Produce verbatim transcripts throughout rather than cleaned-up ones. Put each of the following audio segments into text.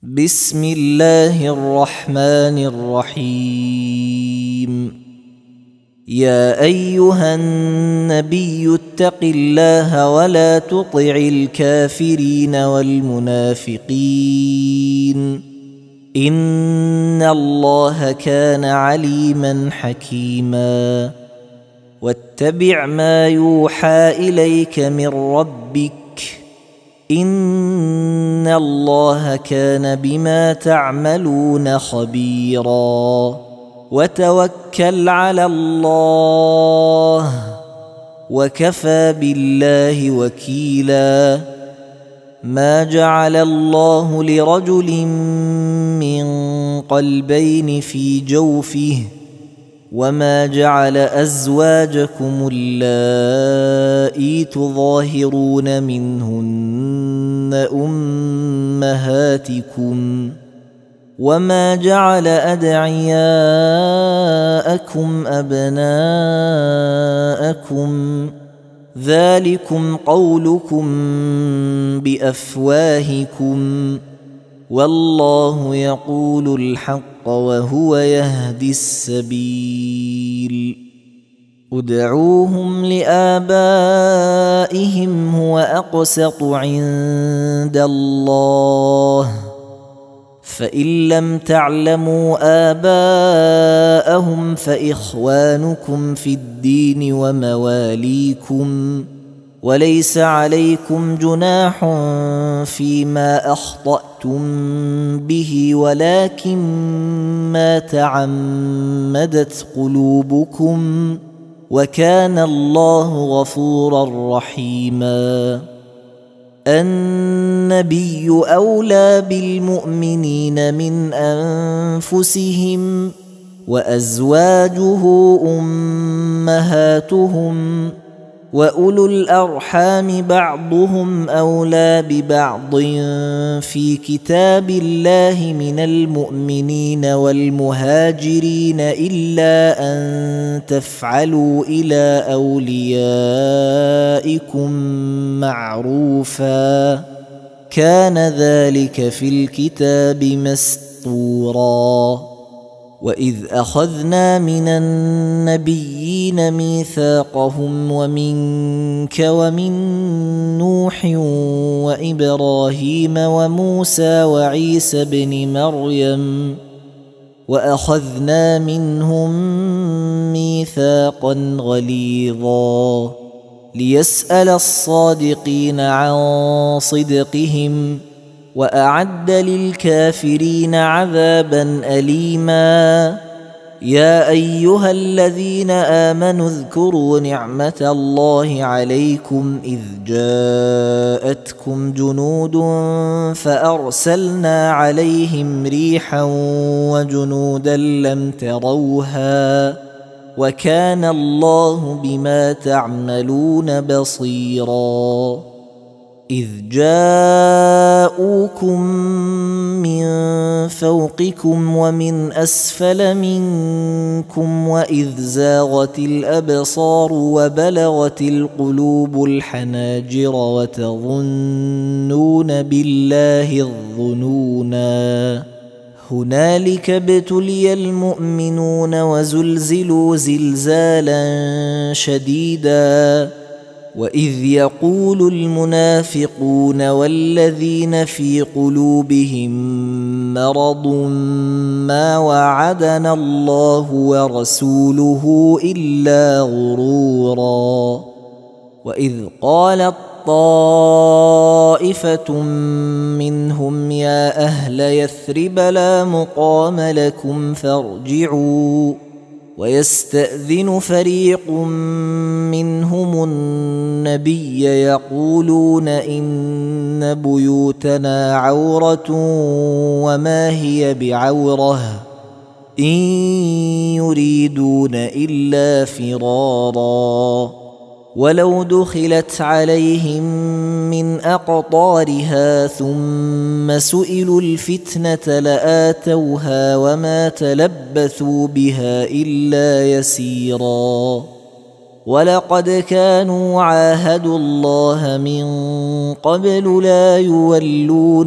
بسم الله الرحمن الرحيم. يا أيها النبي اتق الله ولا تطع الكافرين والمنافقين إن الله كان عليما حكيما. واتبع ما يوحى إليك من ربك إن الله كان بما تعملون خبيرا. وتوكل على الله وكفى بالله وكيلا. ما جعل الله لرجل من قلبين في جوفه وما جعل أزواجكم اللائي تظاهرون منهن أمهاتكم وما جعل أدعياءكم أبناءكم ذلكم قولكم بأفواهكم والله يقول الحق وهو يهدي السبيل. ادعوهم لآبائهم هو أقسط عند الله فإن لم تعلموا آباءهم فإخوانكم في الدين ومواليكم وليس عليكم جناح فيما أخطأتم به ولكن ما تعمدت قلوبكم وكان الله غفورا رحيما. النبي أولى بالمؤمنين من أنفسهم وأزواجه أمهاتهم وأولو الأرحام بعضهم أولى ببعض في كتاب الله من المؤمنين والمهاجرين إلا أن تفعلوا إلى أوليائكم معروفا كان ذلك في الكتاب مسطورا. وإذ أخذنا من النبيين ميثاقهم ومنك ومن نوح وإبراهيم وموسى وعيسى بن مريم وأخذنا منهم ميثاقا غليظا ليسأل الصادقين عن صدقهم وأعد للكافرين عذابا أليما. يا أيها الذين آمنوا اذكروا نعمة الله عليكم إذ جاءتكم جنود فأرسلنا عليهم ريحا وجنودا لم تروها وكان الله بما تعملون بصيرا. إذ جاءوكم من فوقكم ومن أسفل منكم وإذ زاغت الأبصار وبلغت القلوب الحناجر وتظنون بالله الظنونا هنالك ابتلي المؤمنون وزلزلوا زلزالا شديدا. وإذ يقول المنافقون والذين في قلوبهم مرض ما وعدنا الله ورسوله إلا غرورا. وإذ قالت طائفة منهم يا أهل يثرب لا مقام لكم فارجعوا ويستأذن فريق منهم النبي يقولون إن بيوتنا عورة وما هي بعورة إن يريدون إلا فرارا. ولو دخلت عليهم من أقطارها ثم سئلوا الفتنة لآتوها وما تلبثوا بها إلا يسيرا. ولقد كانوا عاهدوا الله من قبل لا يولون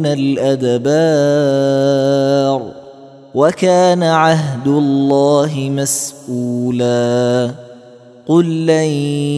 الأدبار وكان عهد الله مسؤولا قل لن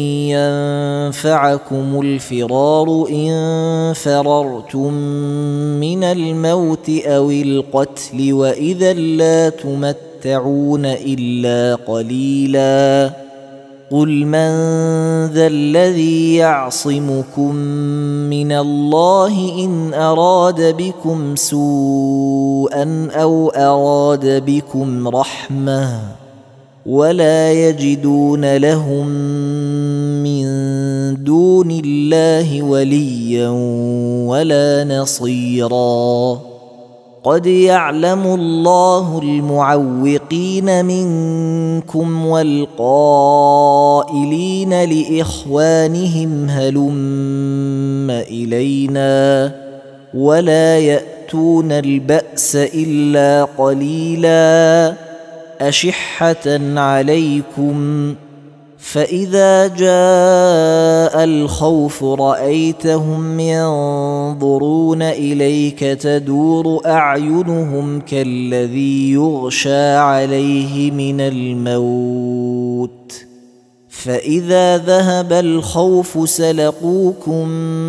ينفعكم الفرار إن فررتم من الموت أو القتل وإذا لا تمتعون إلا قليلا قل من ذا الذي يعصمكم من الله إن أراد بكم سوءا أو أراد بكم رحمة ولا يجدون لهم من دون الله وليا ولا نصيرا قد يعلم الله المعوقين منكم والقائلين لإخوانهم هلم إلينا ولا يأتون البأس إلا قليلا أشحة عليكم فإذا جاء الخوف رأيتهم ينظرون إليك تدور أعينهم كالذي يغشى عليه من الموت فإذا ذهب الخوف سلقوكم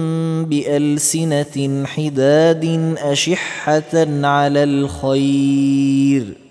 بألسنة حداد أشحة على الخير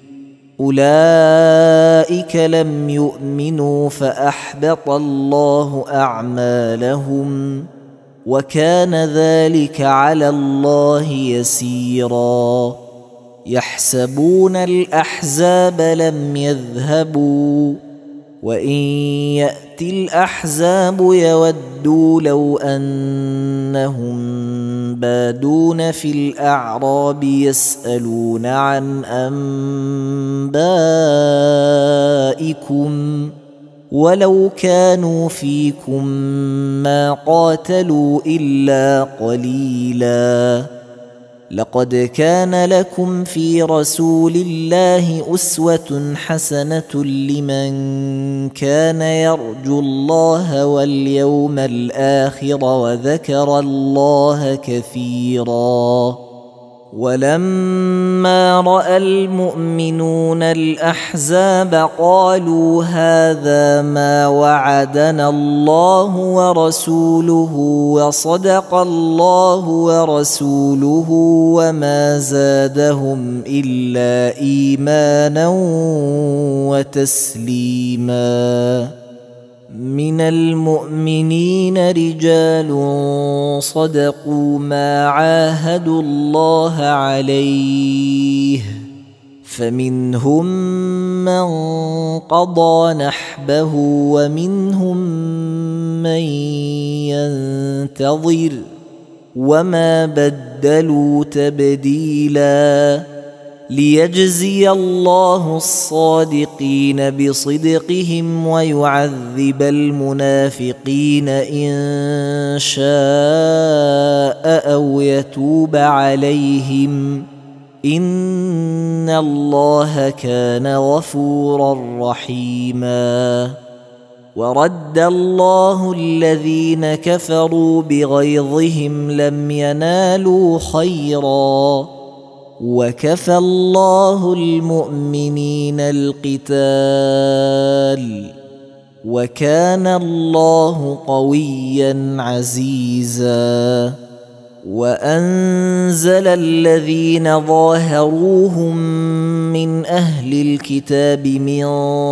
أولئك لم يؤمنوا فأحبط الله أعمالهم وكان ذلك على الله يسيرا يحسبون الأحزاب لم يذهبوا وإن يأتي الأحزاب يودوا لو أنهم بادون في الأعراب يسألون عن أنبائكم ولو كانوا فيكم ما قاتلوا إلا قليلا لقد كان لكم في رسول الله أسوة حسنة لمن كان يرجو الله واليوم الآخر وذكر الله كثيرا ولما رأى المؤمنون الأحزاب قالوا هذا ما وعدنا الله ورسوله وصدق الله ورسوله وما زادهم إلا إيمانا وتسليما من المؤمنين رجال صدقوا ما عاهدوا الله عليه فمنهم من قضى نحبه ومنهم من ينتظر وما بدلوا تبديلا ليجزي الله الصادقين بصدقهم ويعذب المنافقين إن شاء أو يتوب عليهم إن الله كان غفورا رحيما ورد الله الذين كفروا بغيظهم لم ينالوا خيرا وكفى الله المؤمنين القتال وكان الله قويا عزيزا وأنزل الذين ظاهروهم من أهل الكتاب من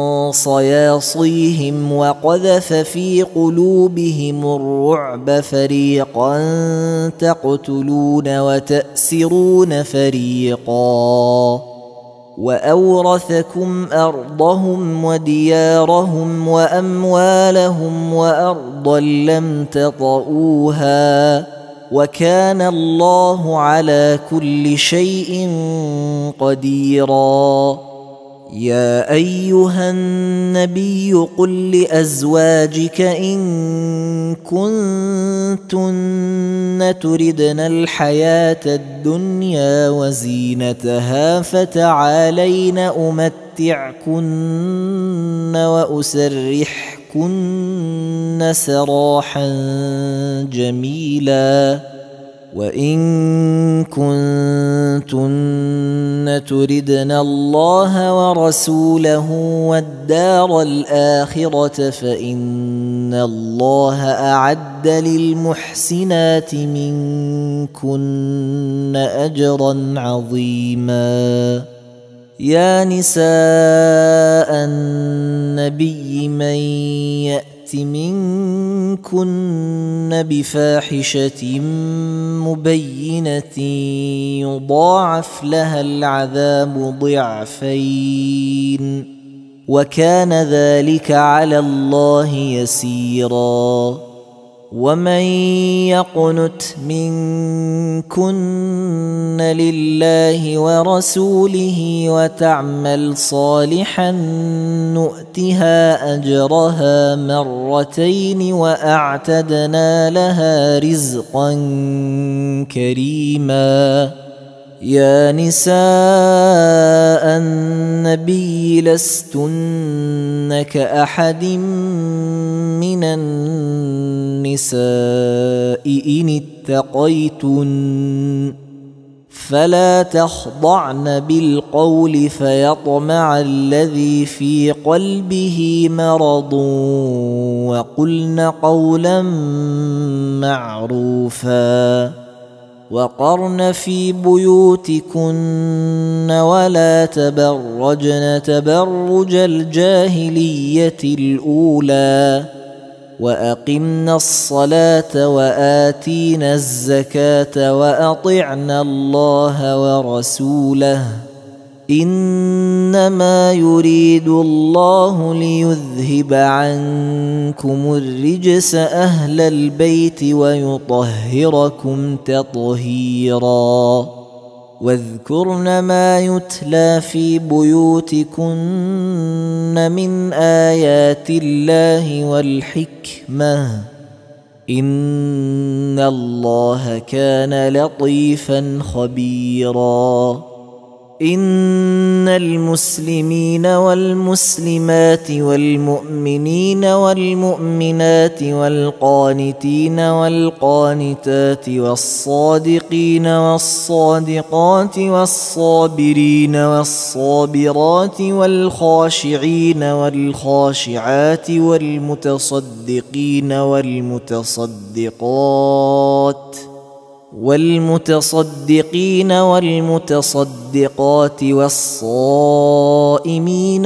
صياصيهم وقذف في قلوبهم الرعب فريقا تقتلون وتأسرون فريقا وأورثكم أرضهم وديارهم وأموالهم وأرضا لم تطئوها وكان الله على كل شيء قديرا يا أيها النبي قل لأزواجك إن كنتن تردن الحياة الدنيا وزينتها فتعالين أمتعكن وأسرحكن سرحكن سراحا جميلا وإن كنتن تردن الله ورسوله والدار الآخرة فإن الله أعد للمحسنات منكن أجرا عظيما. يا نساء النبي من يأت منكن بفاحشة مبينة يضاعف لها العذاب ضعفين وكان ذلك على الله يسيرا. ومن يقنت منكن لله ورسوله وتعمل صالحا نؤتها أجرها مرتين وأعتدنا لها رزقا كريما. يا نساء النبي لستن كأحد من النساء إن اتقيتن فلا تخضعن بالقول فيطمع الذي في قلبه مرض وقلن قولا معروفا وقرن في بيوتكن ولا تبرجن تبرج الجاهلية الأولى وأقمنا الصلاة وآتينا الزكاة وأطعنا الله ورسوله إنما يريد الله ليذهب عنكم الرجس أهل البيت ويطهركم تطهيرا. واذكرن ما يتلى في بيوتكن من آيات الله والحكمة إن الله كان لطيفا خبيرا. إن المسلمين والمسلمات والمؤمنين والمؤمنات والقانتين والقانتات والصادقين والصادقات والصابرين والصابرات والخاشعين والخاشعات والمتصدقين والمتصدقات والمتصدقين والمتصدقات والصائمين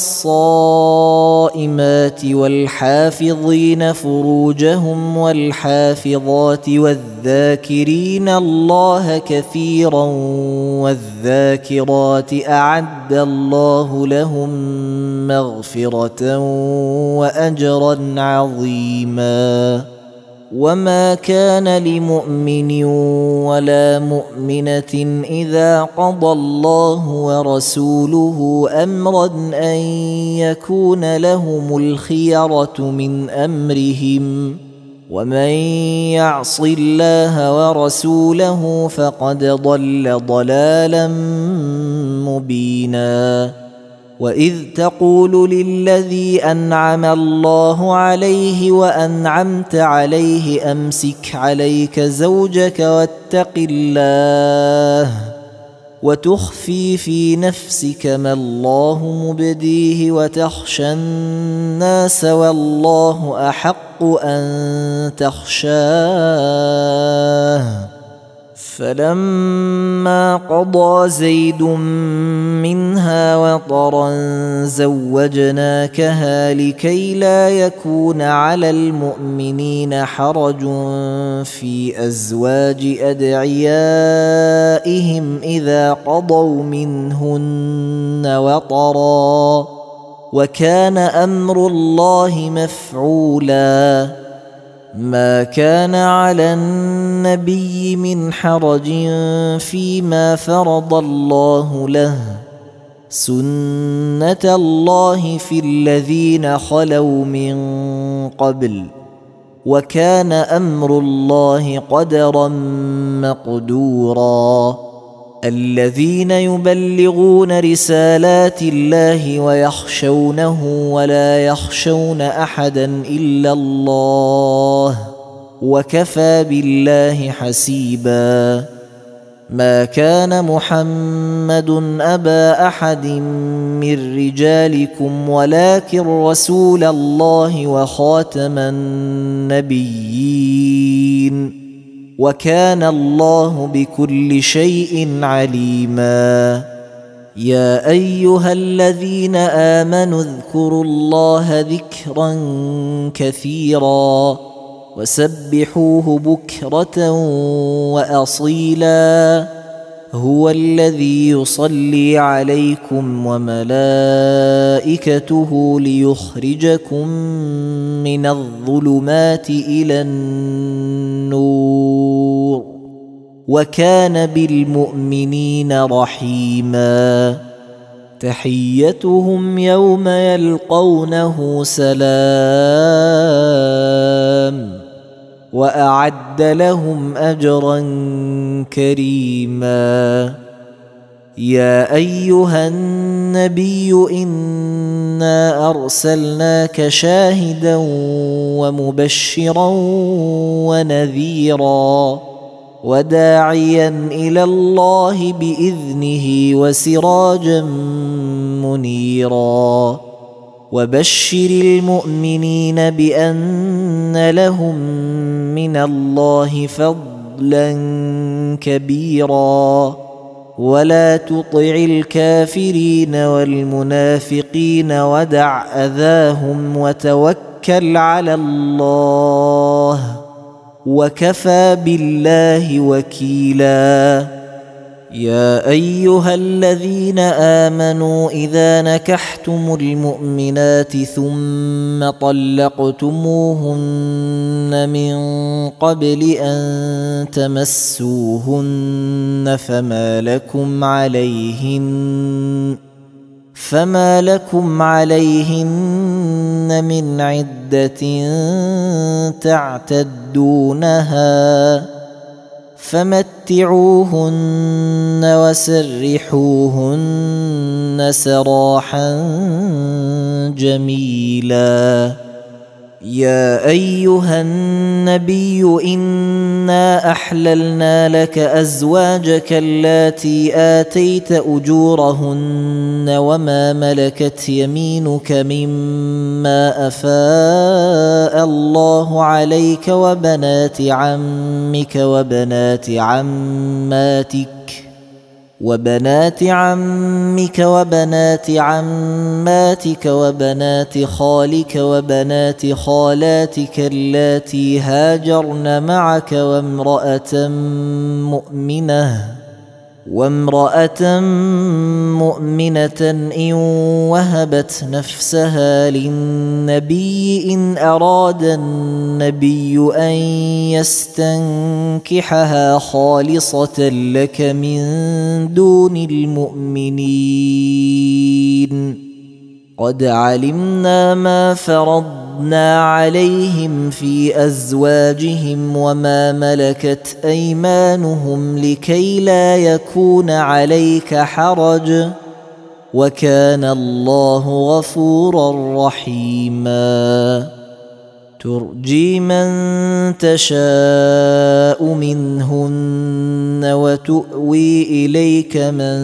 والصائمات والحافظين فروجهم والحافظات والذاكرين الله كثيرا والذاكرات أعد الله لهم مغفرة وأجرا عظيما. وما كان لمؤمن ولا مؤمنة إذا قضى الله ورسوله أمرا أن يكون لهم الخيرة من أمرهم ومن يعص الله ورسوله فقد ضل ضلالا مبينا. وإذ تقول للذي أنعم الله عليه وأنعمت عليه أمسك عليك زوجك واتق الله وتخفي في نفسك ما الله مبديه وتخشى الناس والله أحق أن تخشاه. فلما قضى زيد منها وطرا زوجناكها لكي لا يكون على المؤمنين حرج في أزواج أدعيائهم إذا قضوا منهن وطرا وكان أمر الله مفعولا. ما كان على النبي من حرج فيما فرض الله له سنة الله في الذين خلوا من قبل وكان أمر الله قدرا مقدورا. الذين يبلغون رسالات الله ويخشونه ولا يخشون أحدا إلا الله وكفى بالله حسيبا. ما كان محمد أبا أحد من رجالكم ولكن رسول الله وخاتم النبيين وكان الله بكل شيء عليما. يا أيها الذين آمنوا اذكروا الله ذكرا كثيرا وسبحوه بكرة وأصيلا. هو الذي يصلي عليكم وملائكته ليخرجكم من الظلمات إلى النور وكان بالمؤمنين رحيما. تحيتهم يوم يلقونه سلام وأعد لهم أجرا كريما. يا أيها النبي إنا أرسلناك شاهدا ومبشرا ونذيرا وداعيا إلى الله بإذنه وسراجا منيرا. وبشر المؤمنين بأن لهم من الله فضلا كبيرا ولا تطع الكافرين والمنافقين ودع أذاهم وتوكل على الله وكفى بالله وكيلا. يا أيها الذين آمنوا إذا نكحتم المؤمنات ثم طلقتموهن من قبل أن تمسوهن فما لكم عليهن فما لكم عليهن من عدة تعتدونها فمتعوهن وسرحوهن سراحا جميلا. يا أيها النبي إنا أحللنا لك أزواجك اللاتي آتيت أجورهن وما ملكت يمينك مما أفاء الله عليك وبنات عمك وبنات عماتك وبنات عمك وبنات عماتك وبنات خالك وبنات خالاتك اللاتي هاجرن معك وامرأة مؤمنة وامرأة مؤمنة إن وهبت نفسها للنبي إن أراد النبي أن يستنكحها خالصة لك من دون المؤمنين. قد علمنا ما فرضنا عليهم في أزواجهم وما ملكت أيمانهم لكي لا يكون عليك حرج وكان الله غفورا رحيما. ترجي من تشاء منهن وتؤوي إليك من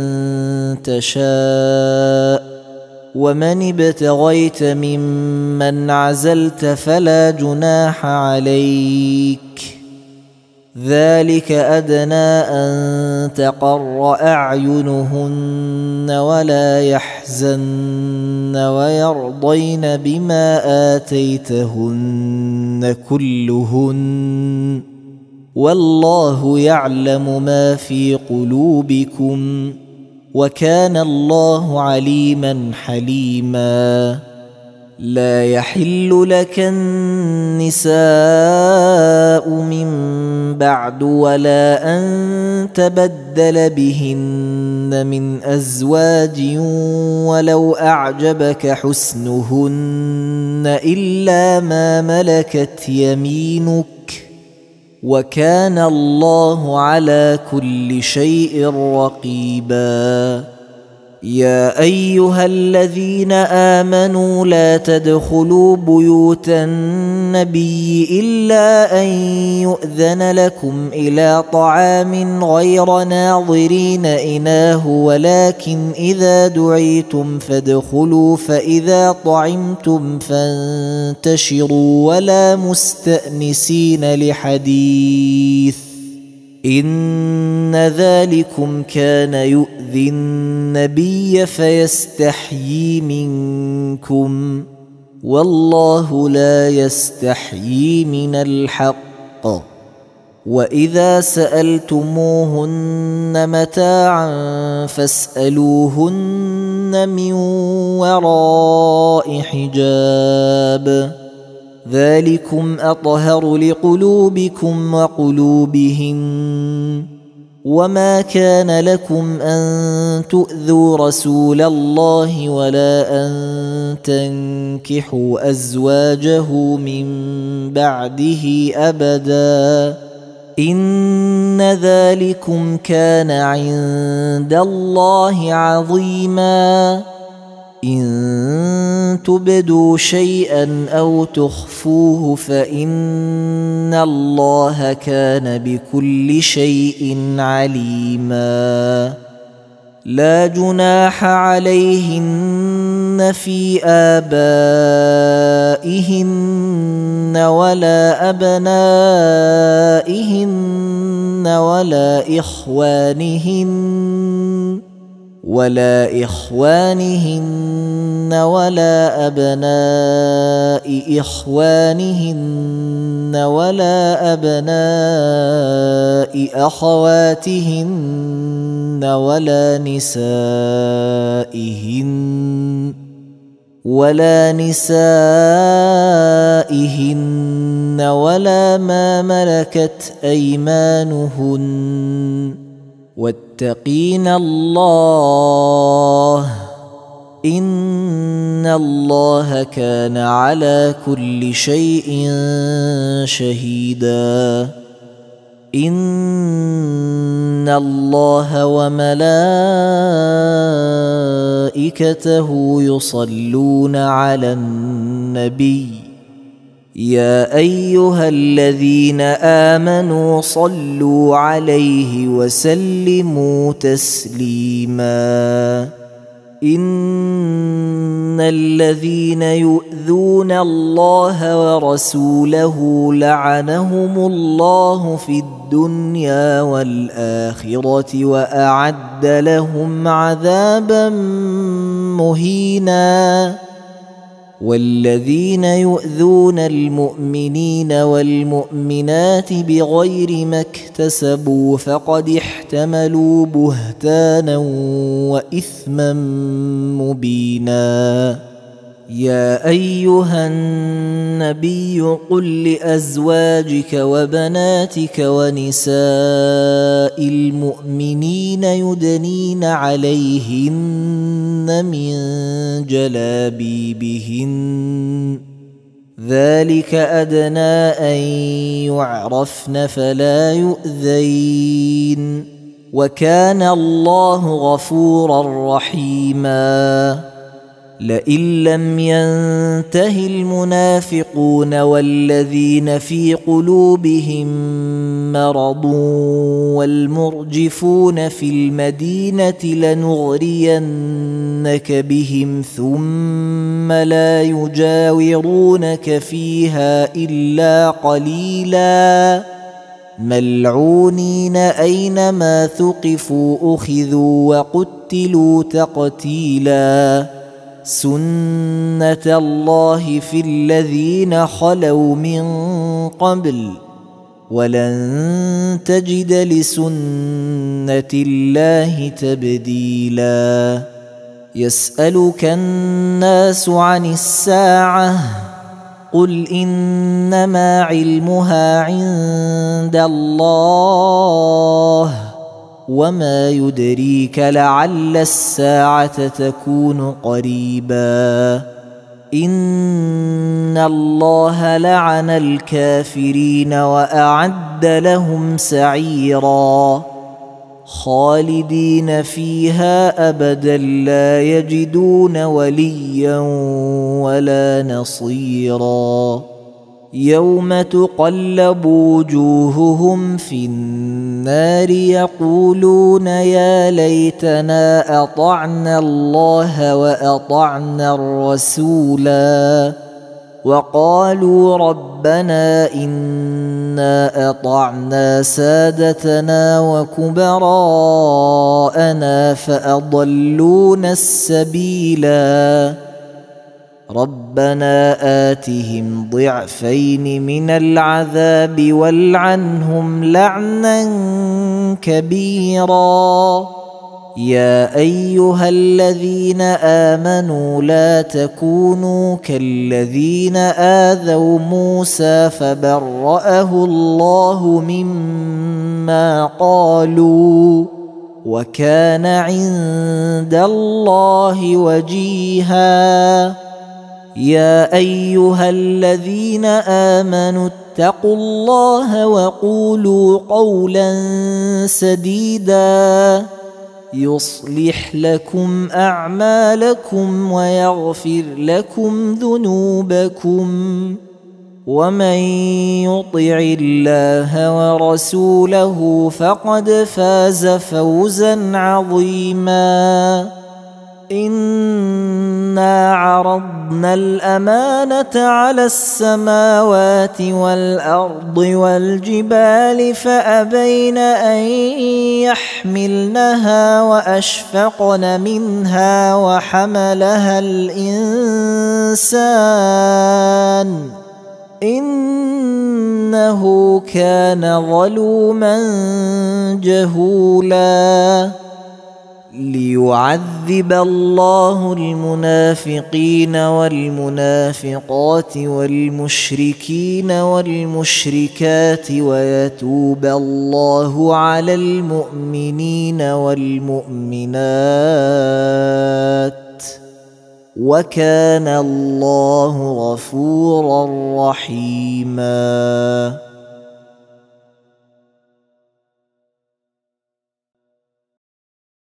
تشاء ومن ابتغيت ممن عزلت فلا جناح عليك. ذلك أدنى أن تقر أعينهن ولا يحزن ويرضين بما آتيتهن كلهن والله يعلم ما في قلوبكم وكان الله عليما حليما. لا يحل لك النساء من بعد ولا أن تبدل بهن من أزواج ولو أعجبك حسنهن إلا ما ملكت يمينك وكان الله على كل شيء رقيبا. يا أيها الذين آمنوا لا تدخلوا بيوت النبي إلا أن يؤذن لكم إلى طعام غير ناظرين إناه ولكن إذا دعيتم فادخلوا فإذا طعمتم فانتشروا ولا مستأنسين لحديث إن ذلكم كان يؤذي النبي فيستحيي منكم والله لا يستحيي من الحق. وإذا سألتموهن متاعا فاسألوهن من وراء حجاب ذلكم أطهر لقلوبكم وقلوبهن. وما كان لكم أن تؤذوا رسول الله ولا أن تنكحوا أزواجه من بعده أبدا إن ذلكم كان عند الله عظيما. إن تبدوا شيئا أو تخفوه فإن الله كان بكل شيء عليما. لا جناح عليهن في آبائهن ولا أبنائهن ولا إخوانهن ولا إخوانهن ولا أبناء إخوانهن ولا أبناء أخواتهن ولا نسائهن ولا نسائهن ولا ما ملكت أيمانهن واتقين الله إن الله كان على كل شيء شهيدا. إن الله وملائكته يصلون على النبي يا أيها الذين آمنوا صلوا عليه وسلموا تسليما. إن الذين يؤذون الله ورسوله لعنهم الله في الدنيا والآخرة وأعد لهم عذابا مهينا. والذين يؤذون المؤمنين والمؤمنات بغير ما اكتسبوا فقد احتملوا بهتانا وإثما مبينا. يا أيها النبي قل لأزواجك وبناتك ونساء المؤمنين يدنين عليهن من جلابيبهن ذلك أدنى أن يعرفن فلا يؤذين وكان الله غفورا رحيما. لئن لم ينته المنافقون والذين في قلوبهم مرض والمرجفون في المدينة لنغرينك بهم ثم لا يجاورونك فيها إلا قليلا ملعونين أينما ثقفوا أخذوا وقتلوا تقتيلا. سنة الله في الذين خلوا من قبل ولن تجد لسنة الله تبديلا. يسألك الناس عن الساعة قل إنما علمها عند الله وما يدريك لعل الساعة تكون قريبا. إن الله لعن الكافرين وأعد لهم سعيرا خالدين فيها أبدا لا يجدون وليا ولا نصيرا يوم تقلب وجوههم في النار يقولون يا ليتنا أطعنا الله وأطعنا الرسولا وقالوا ربنا إنا أطعنا سادتنا وكبراءنا فأضلونا السبيلا ربنا آتهم ضعفين من العذاب والعنهم لعنا كبيرا يا أيها الذين آمنوا لا تكونوا كالذين آذوا موسى فبرأه الله مما قالوا وكان عند الله وجيها يا أيها الذين آمنوا اتقوا الله وقولوا قولا سديدا يصلح لكم أعمالكم ويغفر لكم ذنوبكم ومن يطع الله ورسوله فقد فاز فوزا عظيما إنا عرضنا الأمانة على السماوات والأرض والجبال فأبين أن يحملنها وأشفقن منها وحملها الإنسان إنه كان ظلوما جهولا ليعذب الله المنافقين والمنافقات والمشركين والمشركات ويتوب الله على المؤمنين والمؤمنات وكان الله غفورا رحيما.